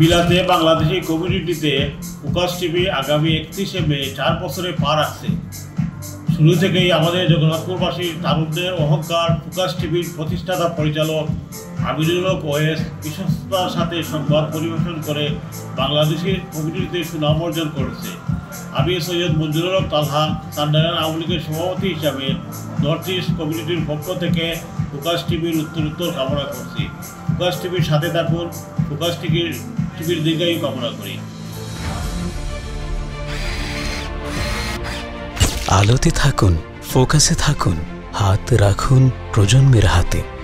বিলাতে বাংলাদেশি কমিউনিটিতে focus TV আগামী 31শে মে 4 বছরে পা রাখছে। শুরু থেকেই আমাদের জগন্নাথপুরবাসীর তারুণ্যের অহংকার ফোকাস টিভির প্রতিষ্ঠাতা পরিচালক আমিনুল হক ওয়েস বিশ্বস্ততার সাথে সংবাদ পরিবেশন করে বাংলাদেশের কমিউনিটিতে সুনাম অর্জন করেছে। আমি সৈয়দ মঞ্জুরুল হক তালহা চান্ডাইল আওয়ামী লীগের সভাপতি হিসাবে নর্থ ইস্ট কমিউনিটির পক্ষ থেকে ফোকাস টিভির উত্তরোত্তর কামনা করছি। ফোকাস টিভির সাথে থাকুন, ফোকাস টিভির দীর্ঘায়ু কামনা করি। আলোতে থাকুন, ফোকাসে থাকুন, হাত রাখুন প্রজন্মের হাতে।